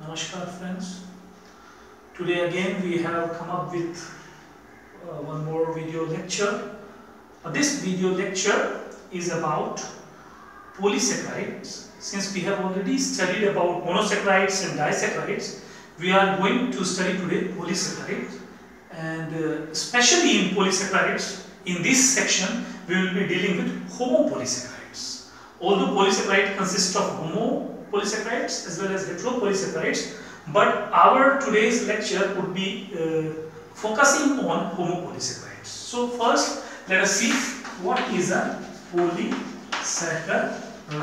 Namaskar friends. Today again we have come up with one more video lecture. This video lecture is about polysaccharides. Since we have already studied about monosaccharides and disaccharides, we are going to study today polysaccharides, and especially in polysaccharides, in this section we will be dealing with homopolysaccharides. Although polysaccharide consists of homopolysaccharides as well as heteropolysaccharides, but our today's lecture would be focusing on homopolysaccharides. So first let us see what is a polysaccharide,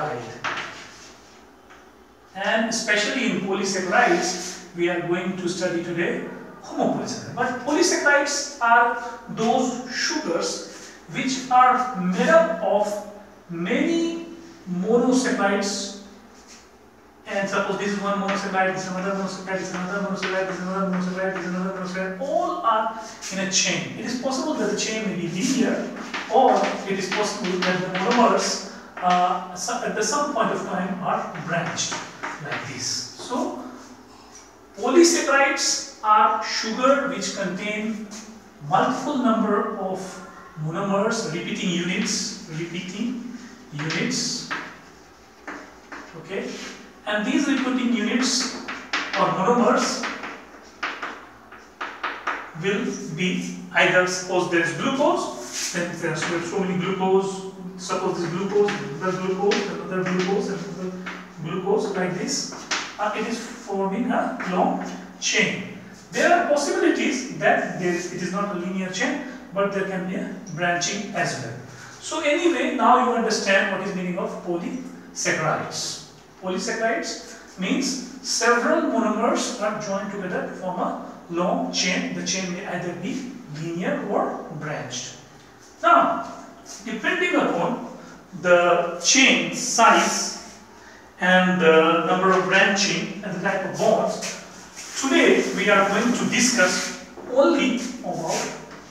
and especially in polysaccharides we are going to study today homopolysaccharides. But polysaccharides are those sugars which are made up of many monosaccharides, and suppose this is one monosaccharide, this is another monosaccharide, this is another monosaccharide, this is another monosaccharide, this is another monosaccharide, all are in a chain. It is possible that the chain may be linear, or it is possible that the monomers at some point of time are branched like this. So polysaccharides are sugar which contain multiple number of monomers, repeating units, okay, and these repeating units or monomers will be either, suppose there is glucose, then there are so many glucose, suppose this glucose, another glucose, another glucose, another glucose, like this, it is forming a long chain. There are possibilities that it is not a linear chain, but there can be a branching as well. So anyway, now you understand what is meaning of polysaccharides. Polysaccharides means several monomers are joined together to form a long chain. The chain may either be linear or branched. Now, depending upon the chain size and the number of branching and the type of bonds, today we are going to discuss only about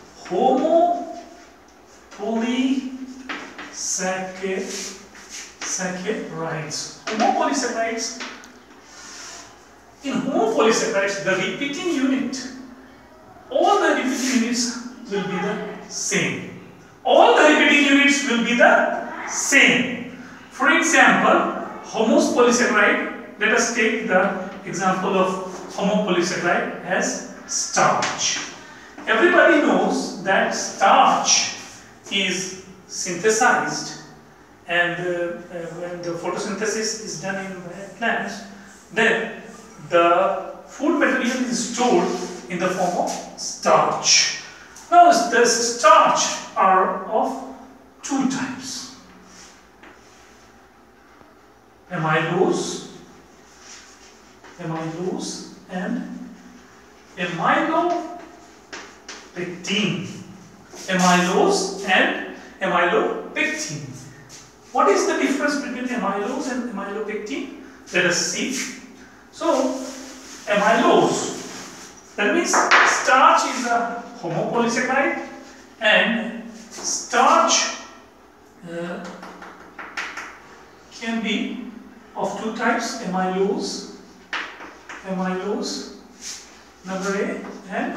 homopolysaccharides. Homopolysaccharides. In homopolysaccharides, the repeating unit, all the repeating units will be the same. All the repeating units will be the same. For example, homopolysaccharide, let us take the example of homopolysaccharide as starch. Everybody knows that starch is synthesized, and when the photosynthesis is done in plants, then the food material is stored in the form of starch. Now the starch are of two types: amylose and amylopectin. Amylose and amylopectin. What is the difference between amylose and amylopectin? Let us see. So, amylose, that means starch is a homopolysaccharide, and starch can be of two types: amylose number A and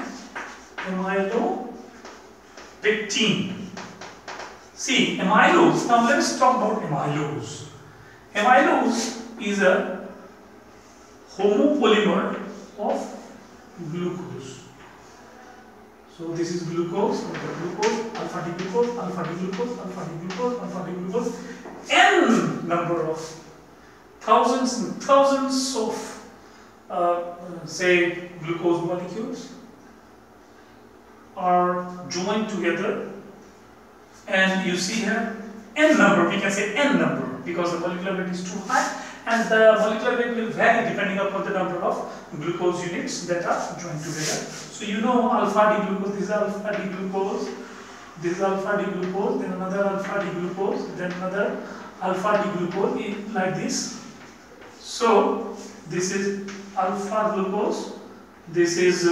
amylopectin. See, amylose, now let us talk about amylose. Amylose is a homopolymer of glucose. So this is glucose, alpha D glucose, alpha D glucose, alpha D glucose, alpha D glucose. N number of thousands and thousands of say glucose molecules are joined together, and you see here N number, we can say N number, because the molecular weight is too high, and the molecular weight will vary depending upon the number of glucose units that are joined together. So you know alpha D glucose, this is alpha D glucose, this is alpha D glucose, then another alpha D glucose, then another alpha D glucose, like this. So this is alpha glucose, this is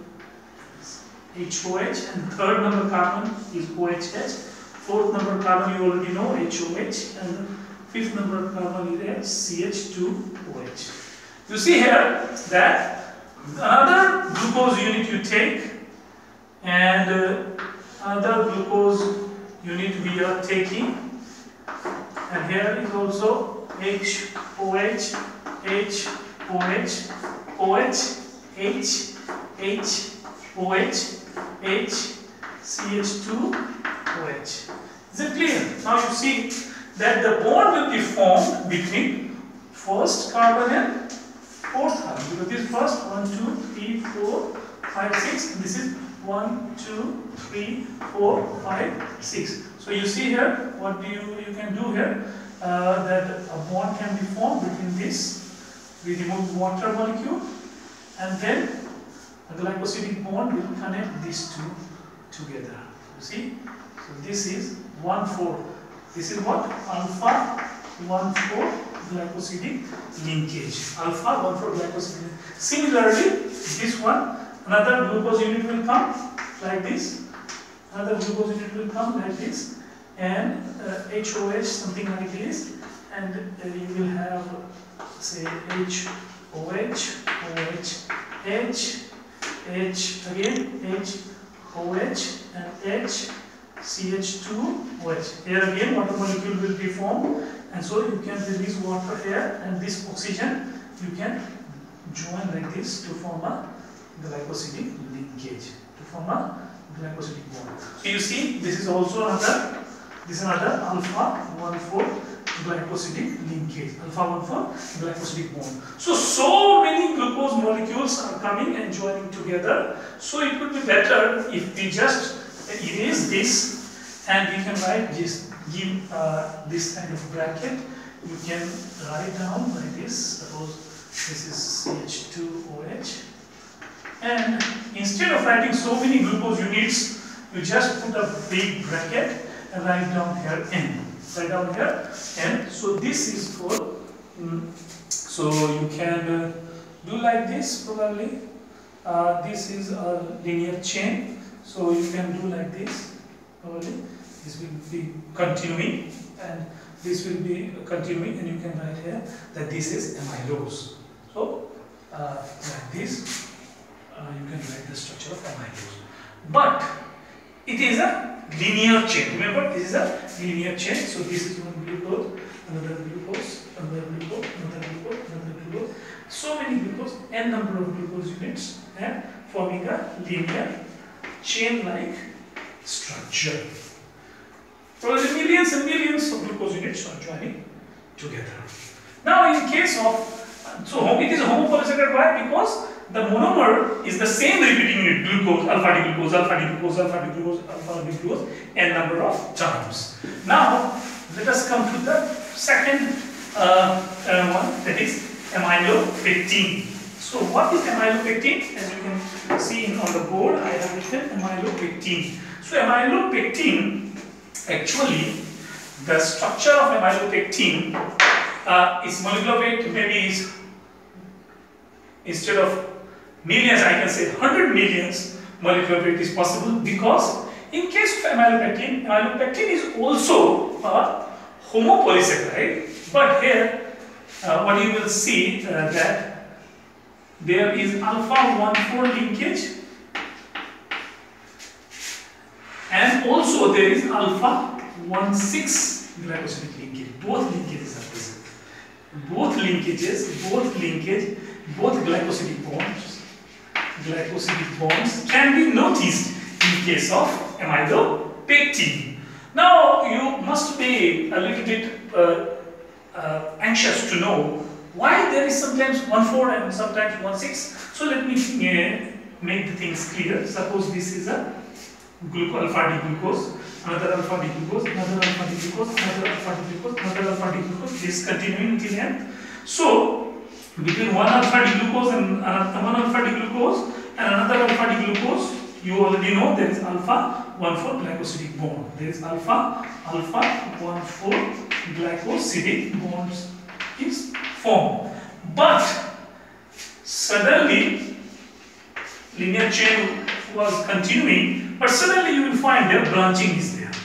HOH, and third number carbon is OHH, fourth number carbon you already know, HOH, and fifth number carbon is CH2OH. You see here that another glucose unit you take and another glucose unit we are taking, and here is also HOH, HOH, OH, H, OH, H, CH2OH. Is it clear? Now you see that the bond will be formed between first carbon and fourth carbon, because this first 1, 2, 3, 4, 5, 6, and this is 1, 2, 3, 4, 5, 6. So you see here, what do you can do here, that a bond can be formed between this. We remove water molecule, and then a glycosidic bond will connect these two together. You see? So this is 1,4. This is what? Alpha 1,4 glycosidic linkage. Alpha 1,4 glycosidic. Similarly, this one, another glucose unit will come like this. Another glucose unit will come like this, and HOH something like this, and you will have, say, HOH, OH, H, again, HOH, and H, CH2OH. Here again, water molecule will be formed, and so you can release water here, and this oxygen you can join like this to form a glycosidic linkage, to form a glycosidic bond. So you see, this is also another, this is another alpha 1,4 glycosidic linkage, alpha 1,4 glycosidic bond. So many glucose molecules are coming and joining together. So it would be better if we just erase this, and we can write this, give this kind of bracket. You can write down like this. Suppose this is CH2OH. And instead of writing so many glucose units, you just put a big bracket and write down here N. Write down here N. So this is for, so you can do like this probably. This is a linear chain. So you can do like this probably. This will be continuing, and this will be continuing, and you can write here that this is amylose. So like this. You can write the structure of amylose. But it is a linear chain. Remember, this is a linear chain. So this is one glucose, another glucose, another glucose, another glucose, another glucose. So many glucose, n number of glucose units, and forming a linear chain-like structure. Probably millions and millions of glucose units are joining together. Now, in case of, so it is a homopolysaccharide. Why? Because the monomer is the same repeating unit, glucose, alpha D glucose, alpha D glucose, alpha D glucose, alpha D glucose, n number of times. Now, let us come to the second one, that is amylopectin. So, what is amylopectin? As you can see on the board, I have written amylopectin. So, amylopectin, actually, the structure of amylopectin is molecular weight, maybe is, instead of millions, I can say 100 millions molecular weight is possible, because in case of amylopectin, amylopectin is also a homopolysaccharide, but here what you will see that there is alpha 1,4 linkage, and also there is alpha 1,6 glycosidic linkage. Both linkages are present. Both linkages, both glycosidic bonds can be noticed in case of amylopectin. Now you must be a little bit anxious to know why there is sometimes 1,4 and sometimes 1,6. So let me make the things clear. Suppose this is a alpha D glucose, another alpha D glucose, another alpha D glucose, another alpha D glucose, another alpha D glucose. This is continuing till end. So between one alpha D glucose and one alpha D glucose and another alpha D glucose, you already know there is alpha 1,4 glycosidic bond. There is alpha 1,4 glycosidic bonds is formed. But suddenly linear chain was continuing, but suddenly you will find there branching is there.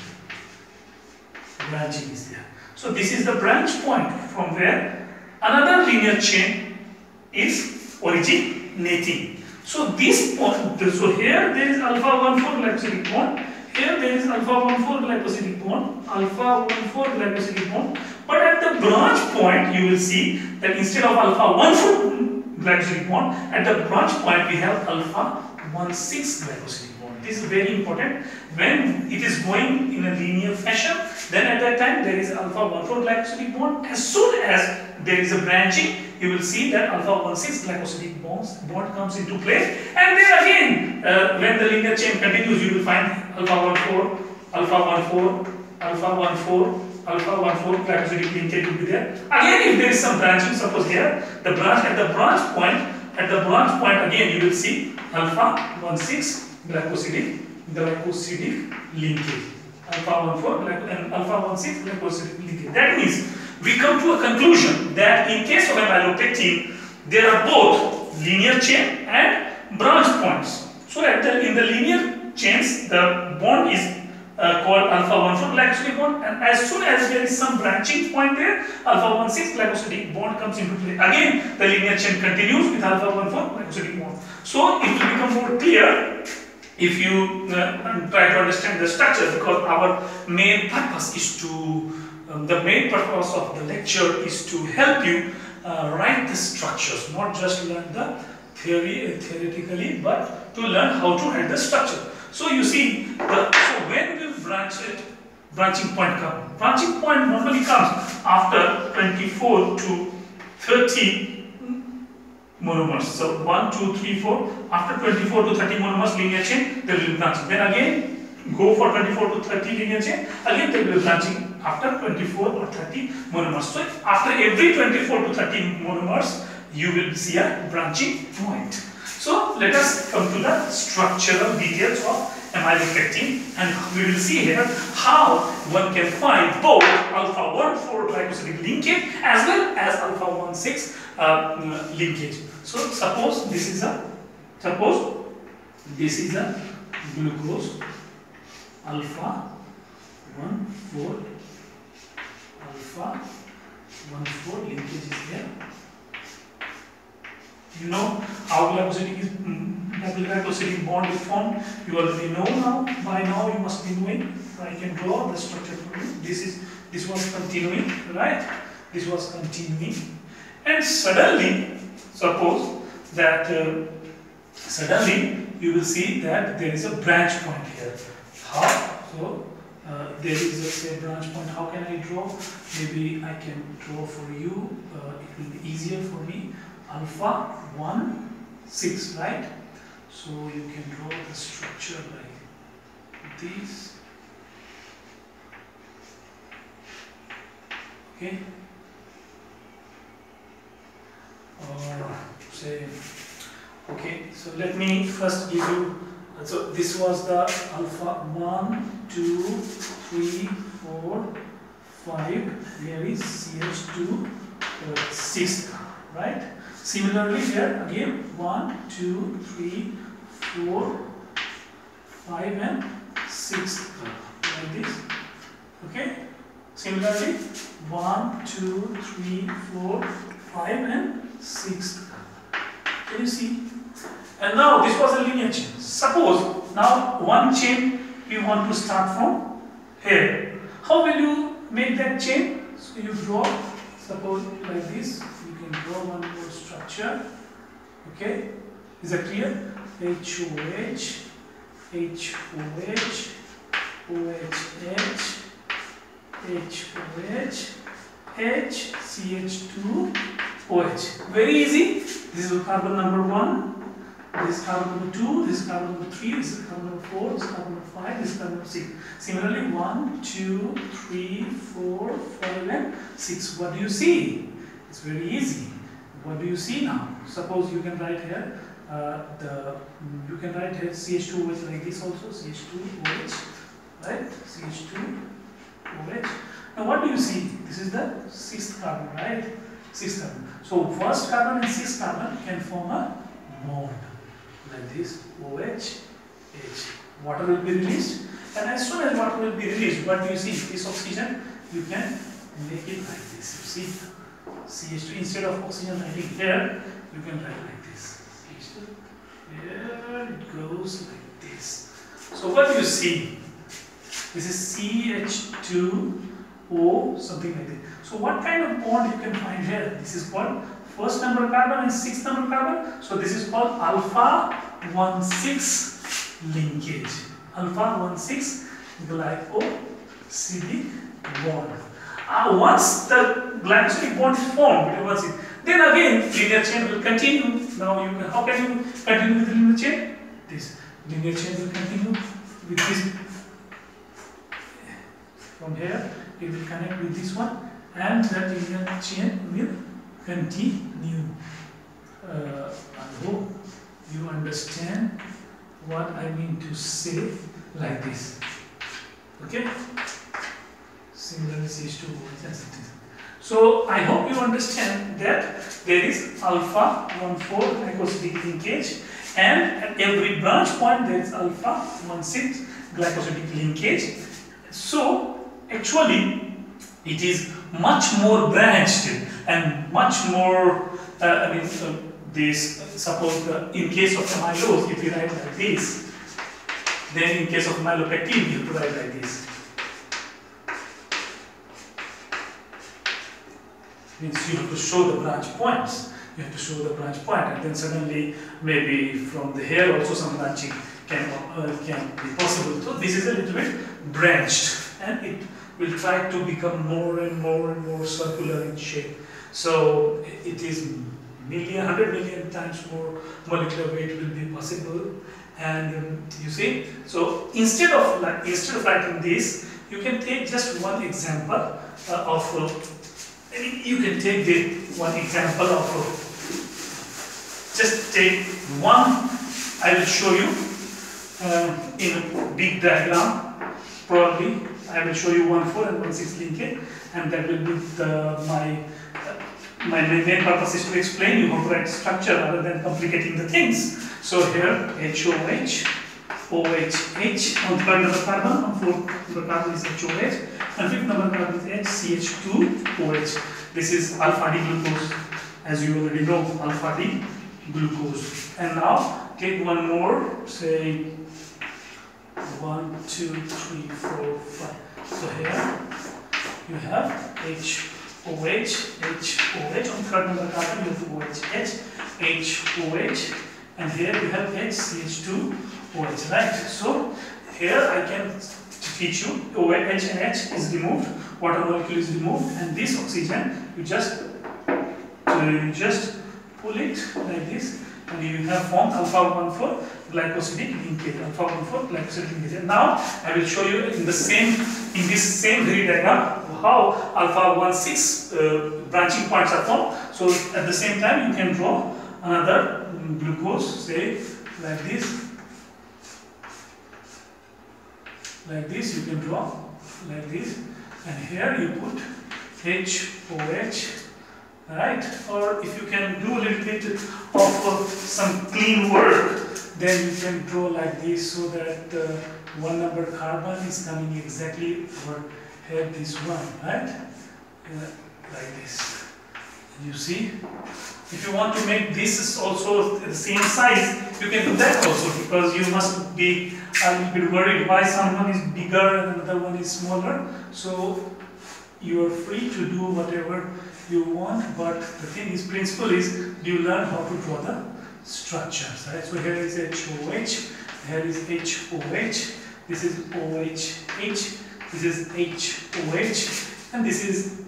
So this is the branch point from where another linear chain is originating. So this point, so here there is alpha 1,4 glycosidic bond, here there is alpha 1,4 glycosidic bond, alpha 1,4 glycosidic bond, but at the branch point you will see that instead of alpha 1,4 glycosidic bond, at the branch point we have alpha 1,6 glycosidic bond. This is very important. When it is going in a linear fashion, then at that time there is alpha 1,4 glycosidic bond. As soon as there is a branching, you will see that alpha 1,6 glycosidic bond comes into place, and then again when the linear chain continues, you will find alpha 1,4, alpha 1,4, alpha 1,4, alpha 1,4 glycosidic linkage will be there. Again, if there is some branching, suppose here the branch at the branch point again you will see alpha 1,6 glycosidic linkage, alpha 1,4 and alpha 1,6 glycosidic linkage. That means we come to a conclusion that in case of amylopectin, there are both linear chain and branch points. So in the linear chains, the bond is called alpha 1,4 glycosidic bond, and as soon as there is some branching point there, alpha 1,6 glycosidic bond comes into play. Again, the linear chain continues with alpha 1,4 glycosidic bond. So it will become more clear if you try to understand the structure, because our main purpose is to the main purpose of the lecture is to help you write the structures, not just learn the theoretically, but to learn how to write the structure. So you see, so when will branching point come? Branching point normally comes after 24 to 30 monomers. So 1, 2, 3, 4. After 24 to 30 monomers linear chain, there will be branching. Then again go for 24 to 30 linear chain. Again there will be branching after 24 or 30 monomers. So after every 24 to 30 monomers, you will see a branching point. So let us come to the structural details of amylopectin, and we will see here how one can find both alpha 1,4 glycosidic linkage as well as alpha 1,6 linkage. So suppose this is a glucose alpha 1,4 linkage is there. You know how double glycosidic bond is formed. You already know now. By now you must be knowing. I can draw the structure for you. This was continuing, right? This was continuing, and suddenly, suppose that suddenly you will see that there is a branch point here. How? So there is a say branch point. How can I draw? Maybe I can draw for you. It will be easier for me. Alpha 1,6, right? So you can draw the structure like this. Okay. Or say, okay. So let me first give you. So this was the alpha 1, 2, 3, 4, 5. Here is CH2, 6, right? Similarly here again 1, 2, 3, 4, 5 and 6 like this. Okay. Similarly 1, 2, 3, 4, 5 and 6. Can you see? And now this was a linear chain. Suppose now one chain you want to start from here. How will you make that chain? So you draw, suppose like this. You can draw one more structure. Okay, is that clear? HOH, HOH, OHH, HOH, H, CH2, OH. Very easy. This is carbon number 1. This is carbon number 2, this is carbon number 3, this is carbon number 4, this is carbon number 5, this is carbon number 6. Similarly, 1, 2, 3, 4, 5 and 6. What do you see? It's very easy. What do you see now? Suppose you can write here you can write here CH2OH like this also, CH2OH, right? CH2OH. Now what do you see? This is the 6th carbon, right? 6th carbon. So first carbon and 6th carbon can form a bond like this, OH, H. Water will be released, and as soon as water will be released, what do you see? This oxygen, you can make it like this. You see, CH2, instead of oxygen writing here, you can write like this. CH2, here it goes like this. So what do you see? This is CH2O, something like that. So what kind of bond you can find here? This is called first number carbon and sixth number carbon. So this is called alpha 1,6 linkage. Alpha 1,6 glycosidic bond. Once the glycosidic bond is formed, then again linear chain will continue. Now you can, how can you continue with the linear chain? This linear chain will continue with this. From here, it will connect with this one, and that linear chain will continue. I hope you understand what I mean to say like this. Okay? Similarly, CH2OH and something. So I hope you understand that there is alpha 1,4 glycosidic linkage, and at every branch point there is alpha 1,6 glycosidic linkage. So actually, it is much more branched and much more. Suppose in case of amylose, if you write like this, then in case of amylopectin, you have to write like this. Means you have to show the branch points. You have to show the branch point, and then suddenly maybe from the hair also some branching can be possible. So this is a little bit branched, and it will try to become more and more and more circular in shape. So it is 100 million times more molecular weight will be possible. And you see, so instead of writing this, you can take just one example you can take the one example of just take one. I will show you in a big diagram. Probably I will show you 1,4 and 1,6 linkage, and that will be my main purpose is to explain you how to write structure rather than complicating the things. So here HOH, OHH on third number carbon, on fourth number carbon is HOH, and fifth number carbon is CH2OH. This is alpha D glucose, as you already know, alpha D glucose. And now take one more, say 1, 2, 3, 4, 5. So here you have HOH, HOH on third number carbon, you have OHH, HOH, and here you have CH2OH, right? So here I can teach you OH and H is removed, water molecule is removed, and this oxygen you just pull it like this, and you have formed alpha 1,4 glycosidic linkage. Alpha 1,4 glycosidic linkage. And now I will show you in this same very diagram how alpha 1,6 branching points are formed. So at the same time you can draw another glucose, say like this. Like this you can draw like this, and here you put HOH, right? Or if you can do a little bit of some clean work, then you can draw like this, so that one number carbon is coming exactly over here, this one, right? Like this. You see? If you want to make this also the same size, you can do that also, because you must be a little bit worried why someone is bigger and another one is smaller. So you are free to do whatever you want, but the thing is, principle is, you learn how to draw the structures, right? So here is HOH, here is HOH, this is OHH, this is HOH, and this is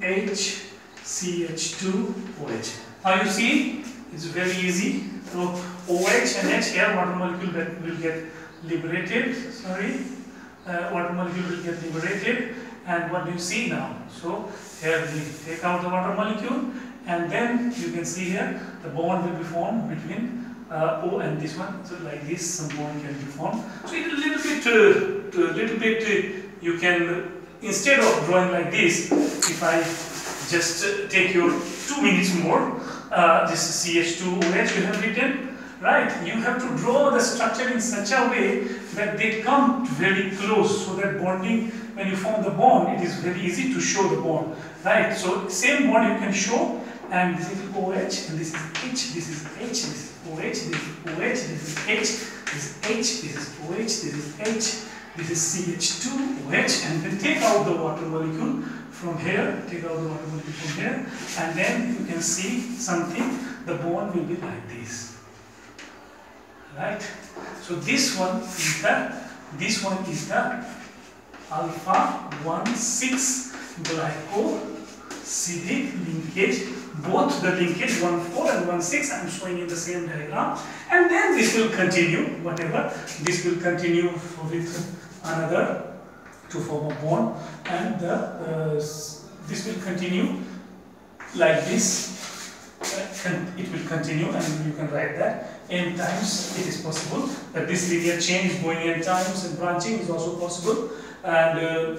HCH2OH. Now you see, it's very easy. So OH and H here, water molecule will get liberated. Water molecule will get liberated. And what do you see now? So here we take out the water molecule, and then you can see here the bond will be formed between O and this one. So like this, some bond can be formed. So it's a little bit. You can, instead of drawing like this, if I just take your 2 minutes more, this is CH2OH you have written, right? You have to draw the structure in such a way that they come very close, so that bonding, when you form the bond, it is very easy to show the bond, right? So same bond you can show and this is OH, and this is H, this is H, this is OH, this is OH, this is H, this is H, this is OH, this is H, this is CH2, OH, and then take out the water molecule from here, take out the water molecule from here, and then you can see something, the bond will be like this. Right? So this one is the alpha 1,6 glycosidic linkage, both the linkage 1,4 and 1,6 I am showing in the same diagram, and then this will continue, whatever, this will continue with another to form a bond, and this will continue like this. It will continue, and you can write that n times. It is possible that this linear chain is going n times, and branching is also possible. And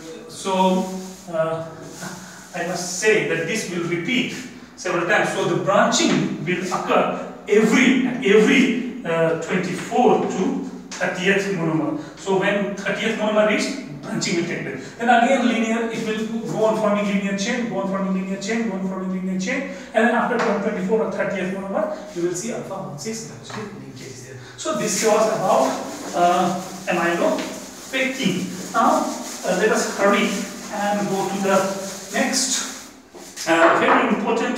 I must say that this will repeat several times. So the branching will occur every 24 to 30th monomer. So when 30th monomer reaches, branching will take place. Then again linear, it will go on forming linear chain, go on forming linear chain, go on forming linear chain, and then after 24 or 30th monomer, you will see alpha 1,6 linkage is there. So this was about amylopectin. Now let us hurry and go to the next very important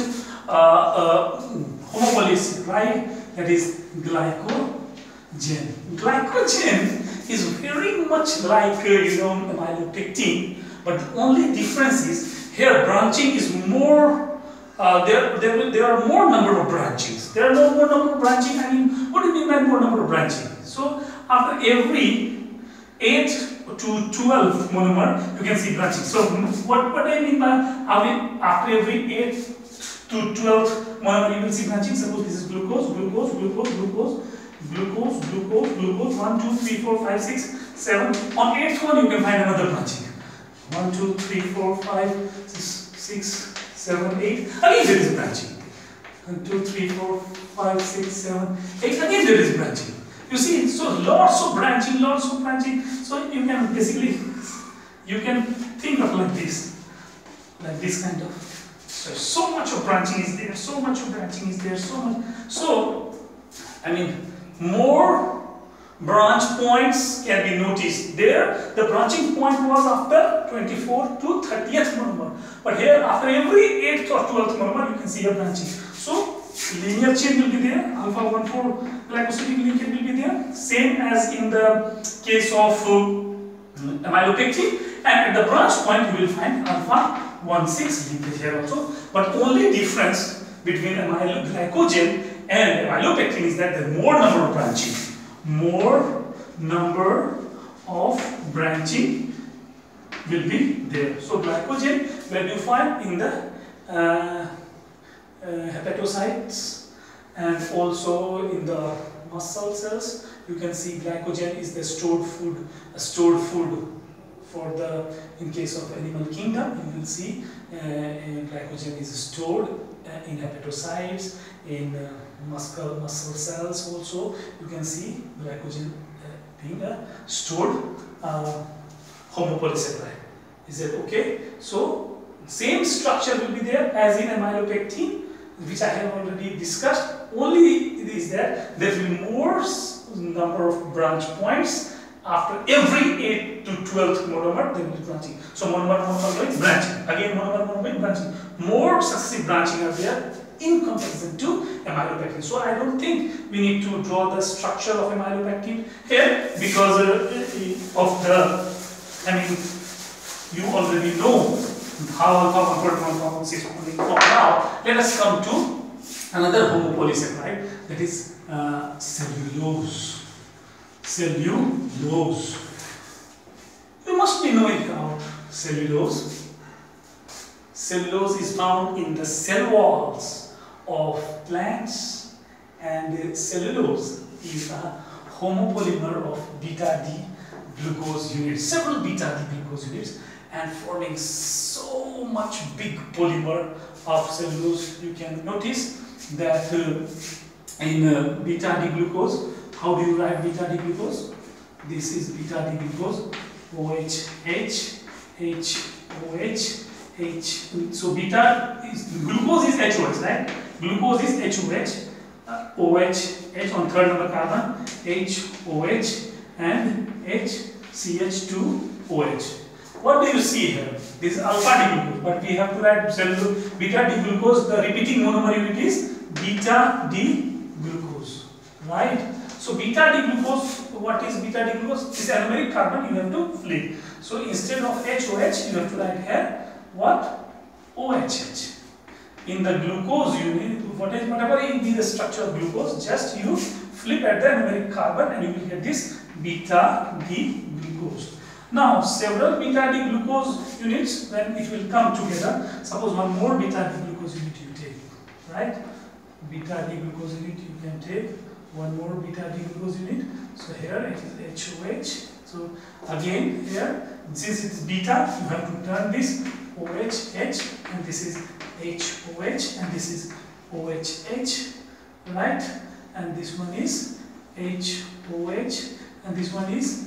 homopolysaccharide, that is glycogen. Glycogen is very much like amylopectin, but the only difference is here branching is more. There are more number of branchings. There are no more number of branching. I mean, what do you mean by more number of branching? So after every 8 to 12 monomer, you can see branching. So what I mean by after every 8 to 12 monomer, you will see branching. Suppose this is glucose, glucose, glucose, glucose, glucose, glucose, glucose, 1, 2, 3, 4, 5, 6, 7. On 8th one, you can find another branching. 1, 2, 3, 4, 5, 6, 7, 8. Again, there is branching. 1, 2, 3, 4, 5, 6, 7, 8. Again, there is branching. You see, so lots of branching, lots of branching. So you can basically, you can think of like this kind of. So much of branching is there, so much of branching is there, so much. So, I mean, more branch points can be noticed. There, the branching point was after 24 to 30th monomer. But here, after every 8th or 12th monomer, you can see a branching. So, linear chain will be there, alpha 1,4 glycosidic linkage will be there, same as in the case of amylopectin. And at the branch point, you will find alpha 1,6 linkage here also. But only difference between glycogen and amylopectin is that there are more number of branching. More number of branching will be there. So glycogen, where you find in the hepatocytes and also in the muscle cells, you can see glycogen is the stored food for the, in case of animal kingdom, you will see glycogen is stored in hepatocytes, in muscle cells also. You can see glycogen being a stored homopolysaccharide. Is that okay? So same structure will be there as in amylopectin, which I have already discussed. Only it is that there will be more number of branch points. After every 8 to 12th monomer, there will be branching. So monomer going branching. Again monomer going branching. More successive branching are there in comparison to amylopectin. So I don't think we need to draw the structure of amylopectin here because of the, I mean, you already know how alpha 1,6 form. Now let us come to another homopolysaccharide, that is cellulose. Cellulose. You must be knowing about cellulose. Cellulose is found in the cell walls of plants, and cellulose is a homopolymer of beta-D glucose units, several beta-D glucose units, and forming so much big polymer of cellulose. You can notice that in beta-D glucose, how do you write beta-D glucose? This is beta-D glucose, OH, H, OH, H. So beta is glucose is HOH, right? Glucose is HOH, OH, H on third number carbon, HOH and HCH2OH. What do you see here? This is alpha D-glucose, but we have to write beta D-glucose. The repeating monomer unit is beta D-glucose, right? So beta D-glucose, what is beta D-glucose? This anomeric carbon you have to flip. So instead of HOH, you have to write here what? OHH. In the glucose unit, whatever be the structure of glucose, just you flip at the anomeric carbon and you will get this beta D-glucose. Now, several beta D-glucose units, when it will come together, suppose one more beta D-glucose unit you take, right? Beta D-glucose unit you can take, one more beta D-glucose unit. So here it is HOH. So again here, since it is beta, you have to turn this OH, H, and this is HOH, and this is OHH, right? And this one is HOH, and this one is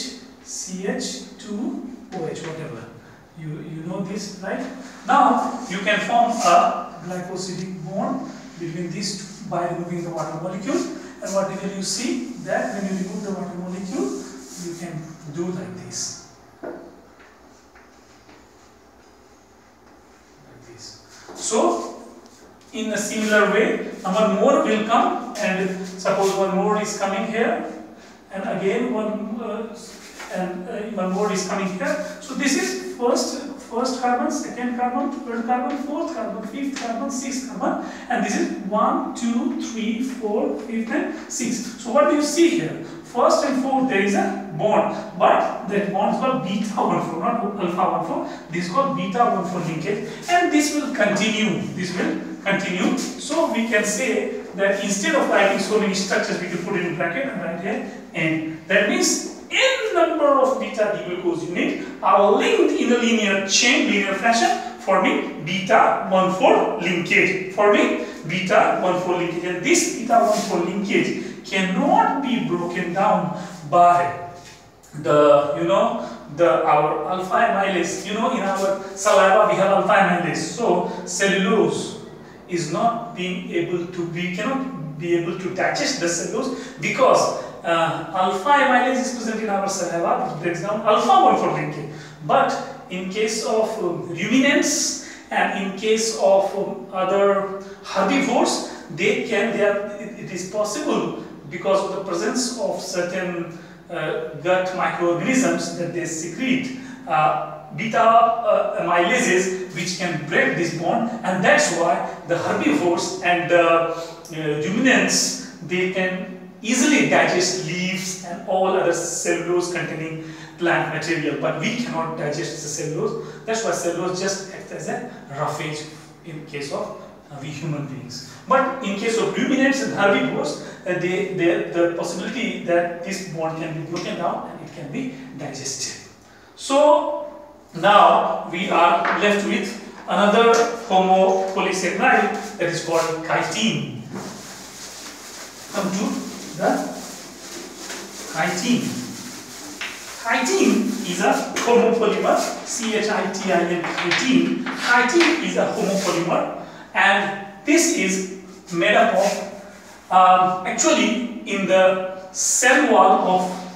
HCH2OH, whatever. You know this, right? Now you can form a glycosidic bond between these two by removing the water molecule. And whatever you see that when you remove the water molecule, you can do like this. So, in a similar way, one more will come, and suppose one more is coming here, and again one more is coming here. So this is first carbon, second carbon, third carbon, fourth carbon, fifth carbon, sixth carbon, and this is 1, 2, 3, 4, 5, and 6. So what do you see here? First and fourth there is a bond, but that bond is called beta 1,4, not alpha 1,4. This is called beta 1,4 linkage, and this will continue. This will continue. So we can say that instead of writing so many structures, we can put it in bracket and write here N. That means n number of beta D-glucose units are linked in a linear chain, linear fashion, forming beta 1,4 linkage. Forming beta 1,4 linkage, and this beta 1,4 linkage cannot be broken down by our alpha amylase. In our saliva we have alpha amylase. So cellulose is not being able to cannot be able to digest the cellulose because alpha amylase is present in our saliva, which breaks down alpha 1,4 linkage. But in case of ruminants and in case of other herbivores, it is possible because of the presence of certain gut microorganisms that they secrete beta amylases which can break this bond, and that's why the herbivores and the ruminants, they can easily digest leaves and all other cellulose containing plant material, but we cannot digest the cellulose. That's why cellulose just acts as a roughage in case of we human beings. But in case of ruminants and herbivores, the possibility that this bond can be broken down and it can be digested. So now we are left with another homopolysaccharide that is called chitin. Come to the chitin. Chitin is a homopolymer, CHITIN, chitin. Chitin is a homopolymer, and this is made up of actually in the cell wall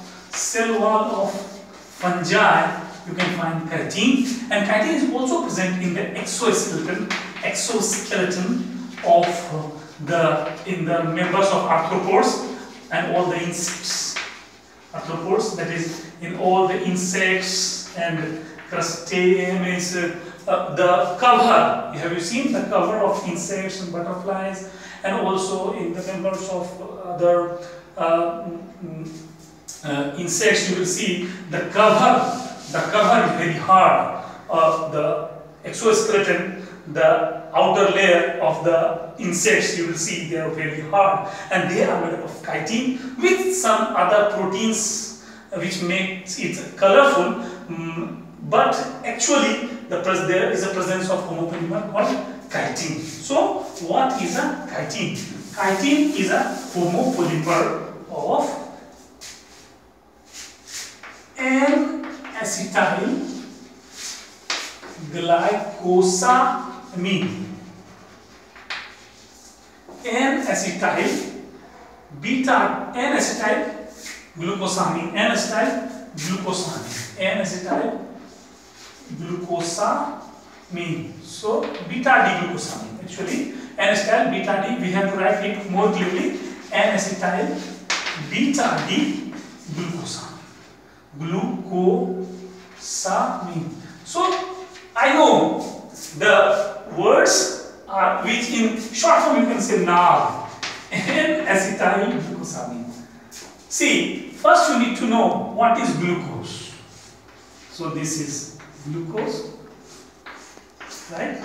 of fungi you can find chitin, and chitin is also present in the exoskeleton of the members of arthropods and all the insects. Arthropods, that is in all the insects and crustaceans. The cover, have you seen the cover of insects and butterflies, and also in the members of other insects, you will see the cover is very hard. The exoskeleton, the outer layer of the insects, you will see they are very hard, and they are made up of chitin with some other proteins which makes it colorful, but actually there is a presence of homopolymer called chitin. So what is a chitin? Chitin is a homopolymer of N-acetyl glycosamine. N-acetyl beta N-acetyl glucosamine. N-acetyl glucosamine. N-acetyl glucosamine. So beta D glucosamine. Actually, N-acetyl beta D, we have to write it more clearly. N-acetyl beta D glucosamine. Glucosamine. So I know the words are which in short form you can say NAG. N-acetyl glucosamine. See, first you need to know what is glucose. So this is glucose, right?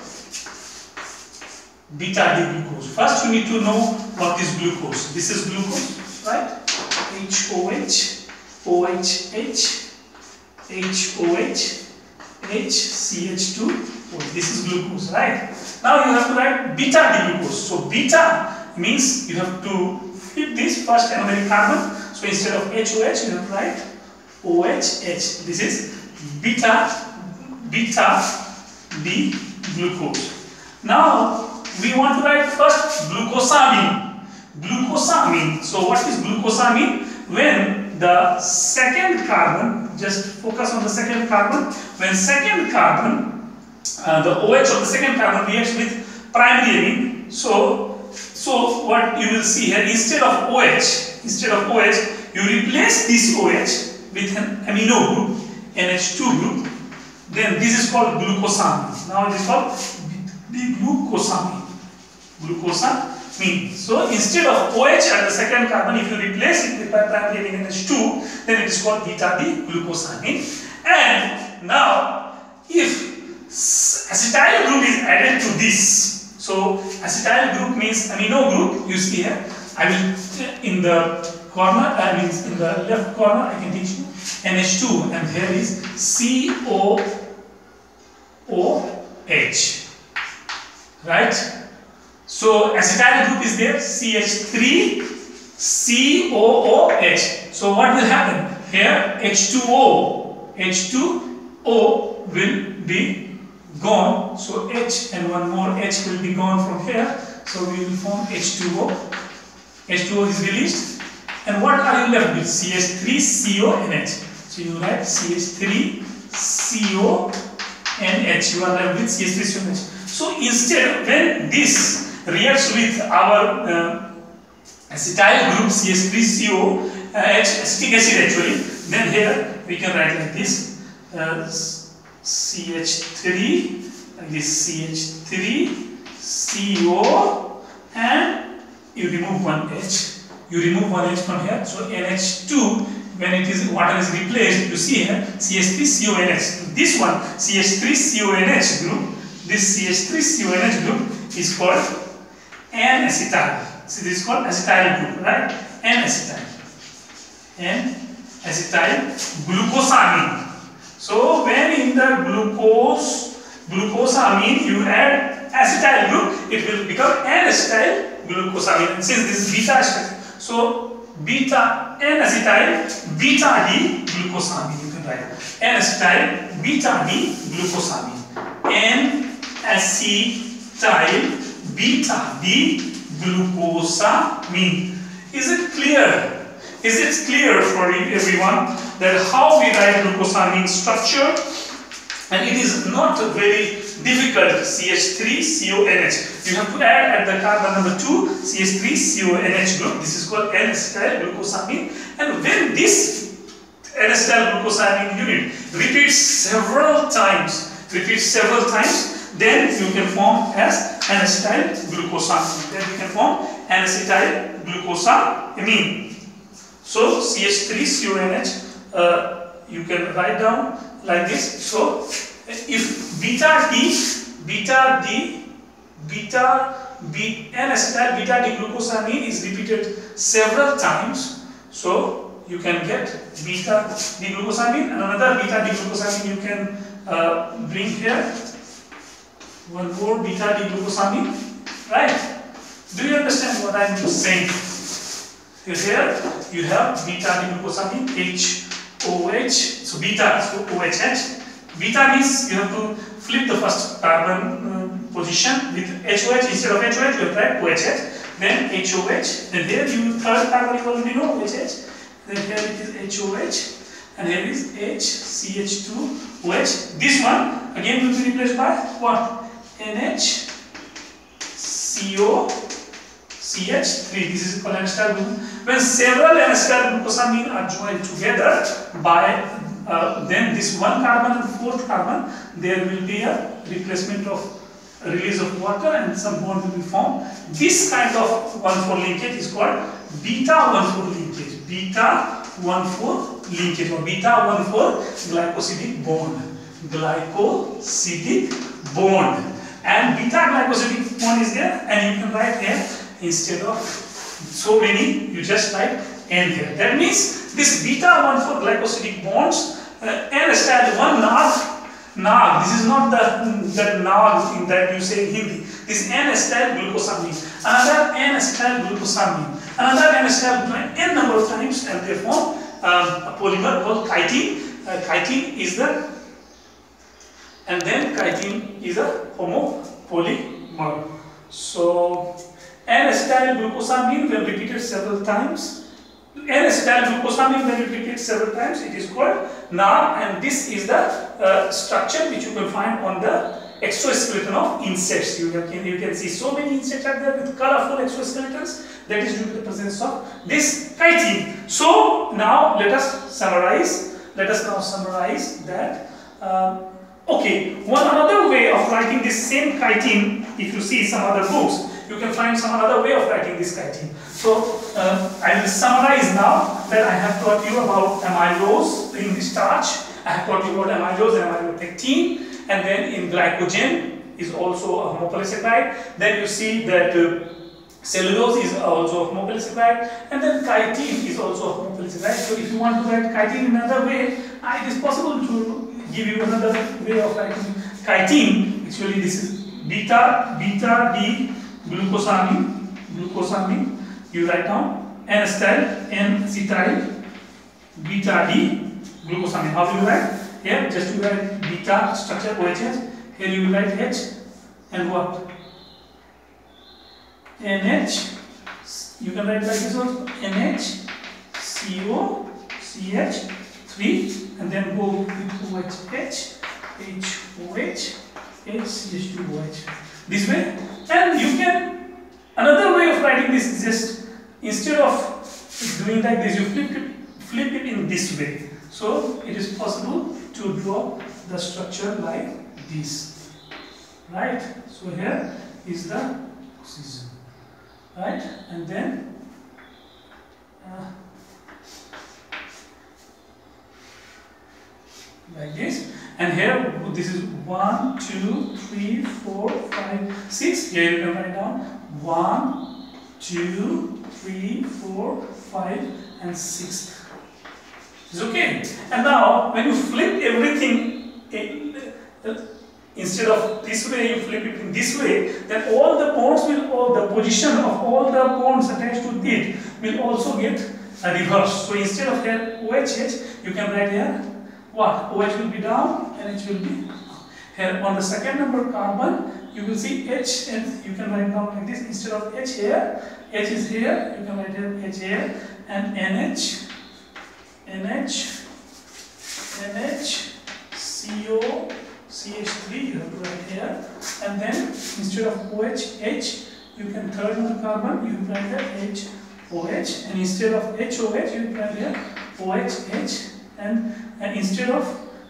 Beta D glucose. First you need to know what is glucose. This is glucose, right? HOH, OHH, HOH, HCH2. This is glucose, right? Now you have to write beta D glucose. So beta means you have to flip this first aromatic carbon. So instead of HOH, you have to write OHH. This is beta D glucose. Now we want to write first glucosamine. Glucosamine. So what is glucosamine? When the second carbon, just focus on the second carbon. When second carbon, the OH of the second carbon reacts with primary amine. So what you will see here, instead of OH, you replace this OH with an amino group, NH2 group. Then this is called glucosamine. Now it is called glucosamine. Glucosamine. So instead of OH at the second carbon, if you replace it with primary amine NH2, then it is called beta D glucosamine. And now, if acetyl group is added to this, so acetyl group means amino group. You see here, I will in the corner, in the left corner, I can teach you NH2, and here is COOH, right? So acetyl group is there, CH3 COOH. So what will happen here? H2O will be gone. So H and one more H will be gone from here. So we will form H2O. H2O is released. And what are you left with? CH3CONH. So you write CH3CONH. You are left with CH3CONH. So instead, when this reacts with our acetyl group CH3COH, acetic acid actually, then here we can write like this. CH3, this CH3CO, and you remove one H. You remove one H from here. So NH2, when it is water is replaced, you see here CH3CONH. This one CH3CONH group. This CH3CONH group is called N-acetyl. So this is called acetyl group, right? N-acetyl. N-acetyl glucosamine. So when in the glucosamine you add acetyl group, it will become N-acetyl glucosamine. And since this is beta acetyl, so beta N-acetyl beta D glucosamine. You can write N-acetyl beta D glucosamine. N-acetyl beta D glucosamine. Is it clear? Is it clear for everyone that how we write glucosamine structure? And it is not very difficult. CH3CONH. You have to add at the carbon number 2 CH3CONH group. This is called N-acetyl glucosamine. And when this N-acetyl glucosamine unit repeats several times, then you can form as N-acetyl glucosamine. Then you can form N-acetyl glucosamine. So CH3CONH, you can write down like this. So if N-acetyl beta D glucosamine is repeated several times, so you can get beta D glucosamine, and another beta D glucosamine you can bring here. One more beta D glucosamine, right? Do you understand what I am saying? Here you have beta D glucosamine, HOH, so beta, so OHH. Beta means you have to flip the first carbon position with HOH. Instead of HOH, you write OHH, then HOH, and here you third carbon you already know HH, then here it is HOH, and here is HCH2OH. This one again will be replaced by what? NHCOCH3. This is called N-acetyl group. When several N-acetyl glucosamine are joined together by then this one carbon and fourth carbon, there will be a replacement of release of water and some bond will be formed. This kind of 1,4 linkage is called beta 1,4 linkage. Beta 1,4 linkage or beta 1,4 glycosidic bond. Glycosidic bond. And beta glycosidic bond is there, and you can write here instead of so many, you just write N here. That means this beta 1,4 glycosidic bonds, N-acetyl 1 NAG. This is not the NAG thing that you say in Hindi. This N-acetyl glucosamine, another N-acetyl glucosamine, another N-acetyl glucosamine, N number of times, and they form a polymer called chitin. Chitin is the, and then chitin is a homopolymer. So N-acetyl glucosamine when repeated several times. N-acetyl glucosamine when repeated several times, it is called NAG, and this is the structure which you can find on the exoskeleton of insects. You can see so many insects are there with colorful exoskeletons. That is due to the presence of this chitin. So now let us summarize. Let us now summarize that. Okay, one another way of writing this same chitin, if you see some other books, you can find some other way of writing this chitin. So I will summarize now that I have taught you about amylose in the starch. I have taught you about amylose and amylopectin, and then in glycogen is also a homopolysaccharide. Then you see that cellulose is also a homopolysaccharide, and then chitin is also a homopolysaccharide. So if you want to write chitin in another way, it is possible to give you another way of writing chitin. Actually, this is beta D glucosamine. You write down N-acetyl beta D glucosamine. How do you write? Here, just you write beta structure OHS. Here you will write H and what? NH. You can write like this also. NHCOCH3, and then go with OHH, HOH, HCH2OH. This way, and you can. Another way of writing this is just instead of doing like this, you flip it in this way. So it is possible to draw the structure like this, right? So here is the oxygen, right? And then like this, and here this is 1, 2, 3, 4, 5, 6. Here you can write down 1, 2, 3, 4, 5, and 6. It's okay. And now when you flip everything instead of this way, you flip it in this way, then all the bonds will, or the position of all the bonds attached to it will also get reversed. So instead of here OHH, you can write here what? OH will be down and H will be up. Here on the second number carbon, you will see H, and you can write down like this. Instead of H here, H is here, you can write here H here, and NH, CO, CH3, you have to write here, and then instead of OH, H, you can third number carbon, you write here H, OH, and instead of HOH, you write here OH, H, and instead of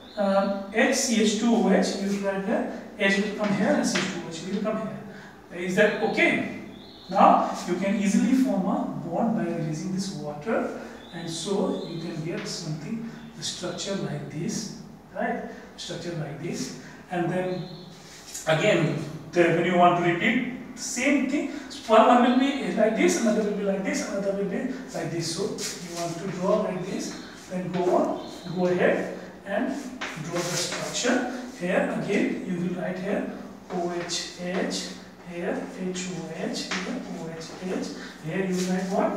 HCH2OH, you write here H will come here and CH2OH will come here. Is that okay? Now you can easily form a bond by releasing this water, and so you can get something, a structure like this, right? Structure like this, and then again when you want to repeat the same thing, one will be like this, another will be like this, another will be like this. So you want to draw like this, then go ahead and draw the structure. Here again you will write here OHH, here HOH, here OHH, here you will write what?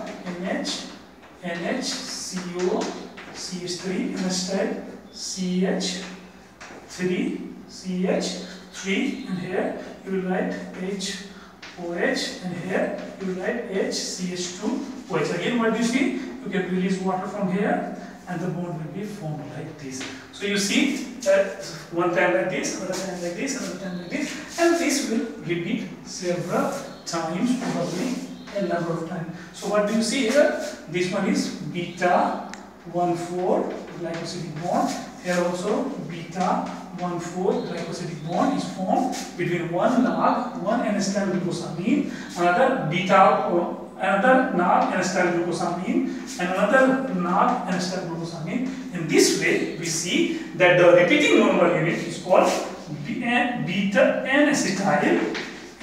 NH, CO, CH3, N-acetyl, CH3, CH3, and here you will write HOH, and here you will write HCH2OH. Again, what do you see? You can release water from here, and the bond will be formed like this. So you see one time like this, another time like this, another time like this, and this will repeat several times, probably a number of times. So what do you see here? This one is beta 1,4 glycosidic bond. Here also beta 1,4 glycosidic bond is formed between one NAG, one N-acetyl glucosamine, another beta, another NAG N-acetyl glucosamine, and another NAG N-acetyl glucosamine. In this way, we see that the repeating monomer unit is called beta N-acetyl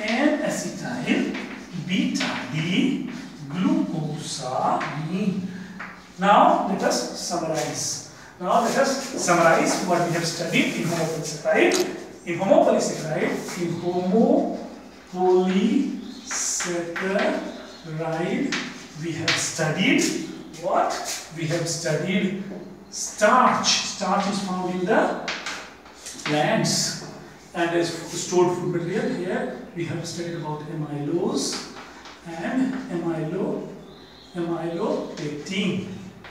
beta D glucosamine. Now let us summarize. What we have studied in homopolysaccharide. In homopolysaccharide, we have studied what? We have studied starch. Starch is found in the plants and is stored food material. Here we have studied about amylose and amylopectin.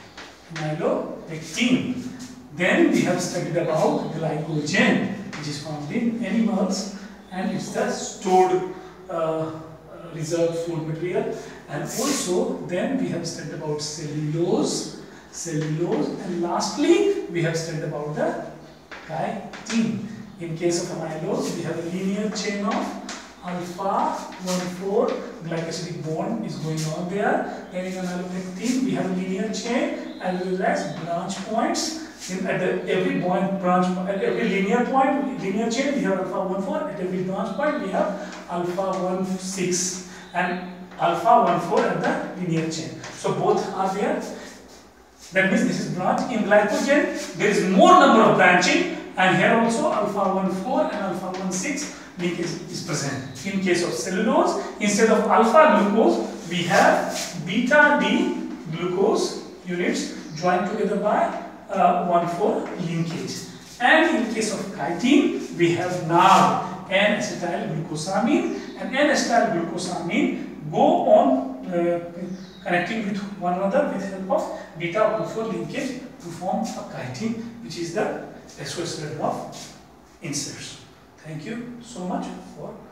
Then we have studied about glycogen, which is found in animals, and it's the stored reserved food material. And also then we have studied about cellulose, and lastly we have studied about the chitin. In case of amylose, we have a linear chain of alpha 1,4 glycosidic bond is going on there. Then in amylopectin, we have a linear chain as well as branch points. At every linear chain, we have alpha 1,4. At every branch point, we have alpha 1,6 and alpha 1,4 at the linear chain. So both are there. That means this is branch. In glycogen, there is more number of branching, and here also alpha 1,4 and alpha 1,6 linkage is present. In case of cellulose, instead of alpha glucose, we have beta D glucose units joined together by 1,4 linkage. And in case of chitin, we have NAG, N-acetyl glucosamine, and N-acetyl glucosamine go on connecting with one another with help of beta 1,4 linkage to form a chitin, which is the exoskeleton of inserts. Thank you so much for